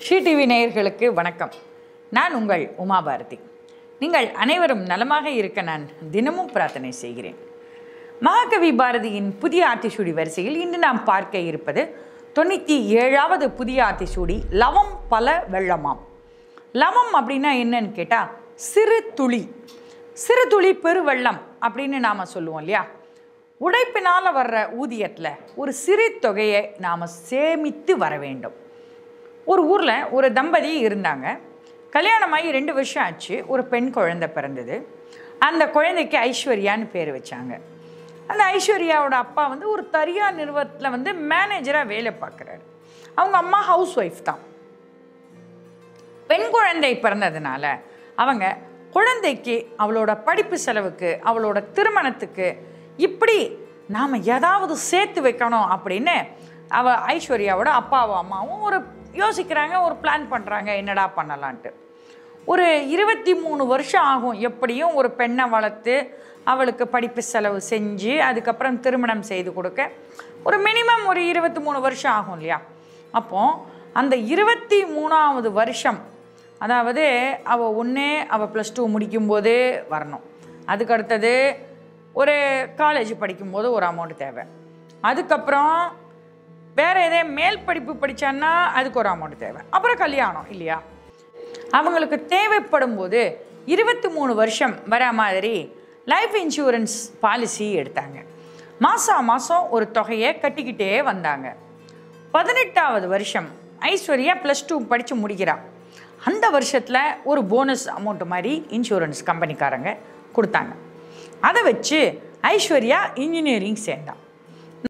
Sri TV நேயர்களுக்கு வணக்கம். நான் உங்கள் உமா பாரதி. நீங்கள் அனைவரும் நலமாக இருக்க நான் தினமும் பிரார்த்தனை செய்கிறேன். மகாகவி பாரதியின் புதிய ஆத்திச்சூடி வரிசையில் இன்று நாம் பார்க்க இருப்பது 97வது புதிய ஆத்திச்சூடி, லவம் பல வெள்ளமாம். லவம் அப்படின்னா என்னன்னு கேட்டால் சிறு துளி, சிறு துளி பெருவெள்ளம் அப்படின்னு நாம் சொல்லுவோம் இல்லையா. உழைப்பினால் வர்ற ஊதியத்தில் ஒரு சிறு தொகையை நாம் சேமித்து வர வேண்டும். ஒரு ஊரில் ஒரு தம்பதி இருந்தாங்க. கல்யாணமாகி 2 வருஷம் ஆச்சு. ஒரு பெண் குழந்தை பிறந்தது. அந்த குழந்தைக்கு ஐஸ்வர்யான்னு பேர் வச்சாங்க. அந்த ஐஸ்வர்யாவோட அப்பா ஒரு தனியார் நிறுவனத்தில் மேனேஜராக வேலை பார்க்குறாரு. அவங்க அம்மா ஹவுஸ் ஒய்ஃப் தான். பெண் குழந்தை பிறந்ததுனால அவங்க குழந்தைக்கு அவளோட படிப்பு செலவுக்கு, அவளோட திருமணத்துக்கு இப்படி நாம் ஏதாவது சேர்த்து வைக்கணும் அப்படின்னு ஐஸ்வர்யாவோட அப்பாவும் அம்மாவும் ஒரு யோசிக்கிறாங்க, ஒரு பிளான் பண்ணுறாங்க, என்னடா பண்ணலான்ட்டு. ஒரு 23 வருஷம் ஆகும் எப்படியும் ஒரு பெண்ணை வளர்த்து அவளுக்கு படிப்பு செலவு செஞ்சு அதுக்கப்புறம் திருமணம் செய்து கொடுக்க ஒரு மினிமம் ஒரு 23 வருஷம் ஆகும் இல்லையா. அப்போது அந்த 23வது வருஷம், அதாவது அவள் +2 முடிக்கும்போது வரணும். அதுக்கடுத்தது ஒரு காலேஜ் படிக்கும்போது ஒரு அமௌண்ட் தேவை. அதுக்கப்புறம் வேறு எதே மேல் படிப்பு படித்தான்னா அதுக்கு ஒரு அமௌண்ட் தேவை. அப்புறம் கல்யாணம் இல்லையா. அவங்களுக்கு தேவைப்படும் போது 23 வருஷம் வர மாதிரி லைஃப் இன்சூரன்ஸ் பாலிசி எடுத்தாங்க. மாதம் ஒரு தொகையை கட்டிக்கிட்டே வந்தாங்க. 18வது வருஷம் ஐஸ்வர்யா +2 படித்து முடிக்கிறாள். அந்த வருஷத்தில் ஒரு போனஸ் அமௌண்ட் மாதிரி இன்சூரன்ஸ் கம்பெனிக்காரங்க கொடுத்தாங்க. அதை வச்சு ஐஸ்வர்யா இன்ஜினியரிங் சேர்ந்தான்.